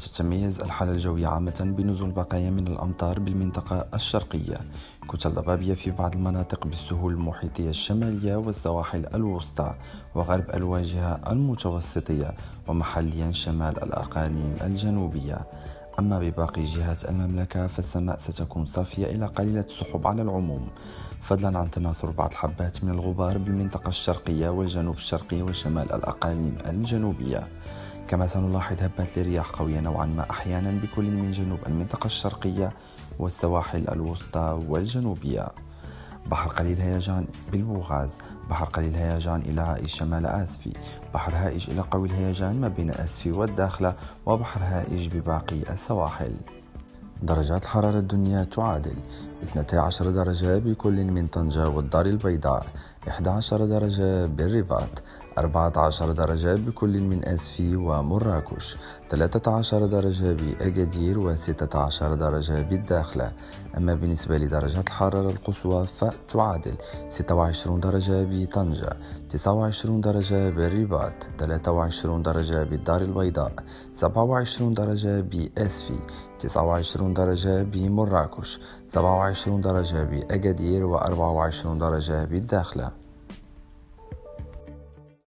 ستتميز الحالة الجوية عامة بنزول بقايا من الأمطار بالمنطقة الشرقية، كتل ضبابية في بعض المناطق بالسهول المحيطية الشمالية والسواحل الوسطى وغرب الواجهة المتوسطية، ومحليا شمال الأقاليم الجنوبية. أما بباقي جهات المملكة فالسماء ستكون صافية إلى قليلة السحب على العموم، فضلا عن تناثر بعض الحبات من الغبار بالمنطقة الشرقية والجنوب الشرقي وشمال الأقاليم الجنوبية. كما سنلاحظ هبات لرياح قوية نوعا ما أحيانا بكل من جنوب المنطقة الشرقية والسواحل الوسطى والجنوبية. بحر قليل هيجان بالبوغاز، بحر قليل هيجان إلى هائج شمال آسفي، بحر هائج إلى قوي الهيجان ما بين آسفي والداخلة، وبحر هائج بباقي السواحل. درجات الحرارة الدنيا تعادل 12 درجة بكل من طنجة والدار البيضاء، 11 درجة بالرباط، 14 درجة بكل من آسفي ومراكش، 13 درجة بأكادير و16 درجة بالداخلة. أما بالنسبة لدرجات الحرارة القصوى فتعادل 26 درجة بطنجة، 29 درجة بالرباط، 23 درجة بالدار البيضاء، 27 درجة بآسفي، 29 درجة بمراكش، 27 درجة بأكادير و24 درجة بالداخلة.